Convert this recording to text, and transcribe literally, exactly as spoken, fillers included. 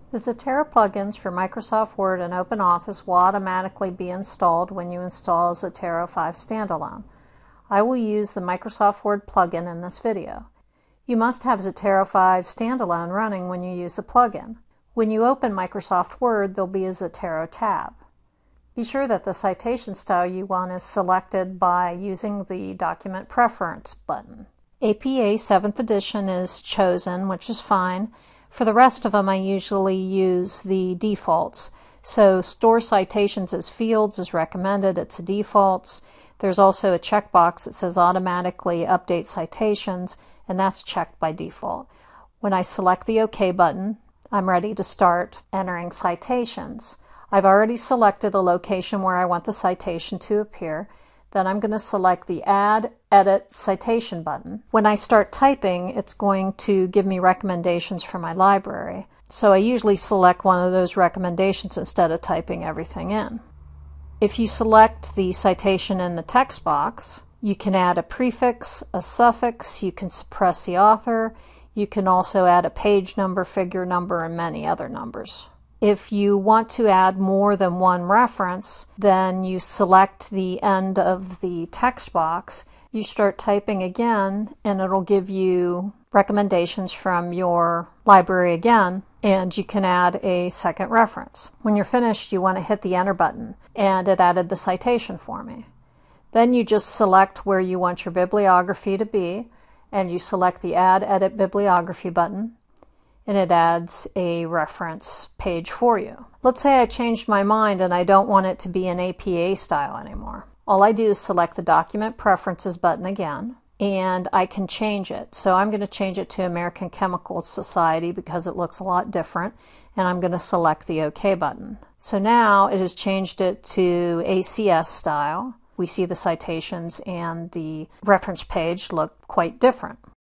The Zotero plugins for Microsoft Word and OpenOffice will automatically be installed when you install Zotero five Standalone. I will use the Microsoft Word plugin in this video. You must have Zotero five Standalone running when you use the plugin. When you open Microsoft Word, there'll be a Zotero tab. Be sure that the citation style you want is selected by using the Document Preference button. A P A seventh edition is chosen, which is fine. For the rest of them, I usually use the defaults. So store citations as fields is recommended. It's a defaults. There's also a checkbox that says automatically update citations, and that's checked by default. When I select the OK button, I'm ready to start entering citations. I've already selected a location where I want the citation to appear. Then I'm going to select the Add, Edit, Citation button. When I start typing, it's going to give me recommendations for my library. So I usually select one of those recommendations instead of typing everything in. If you select the citation in the text box, you can add a prefix, a suffix, you can suppress the author, you can also add a page number, figure number, and many other numbers. If you want to add more than one reference, then you select the end of the text box, you start typing again, and it'll give you recommendations from your library again, and you can add a second reference. When you're finished, you want to hit the Enter button, and it added the citation for me. Then you just select where you want your bibliography to be, and you select the Add, Edit, Bibliography button, and it adds a reference page for you. Let's say I changed my mind and I don't want it to be an A P A style anymore. All I do is select the Document Preferences button again, and I can change it. So I'm going to change it to American Chemical Society because it looks a lot different, and I'm going to select the OK button. So now it has changed it to A C S style. We see the citations and the reference page look quite different.